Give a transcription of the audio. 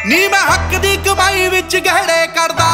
ਨੀ मैं हक दी कमाई विच गहड़े करदा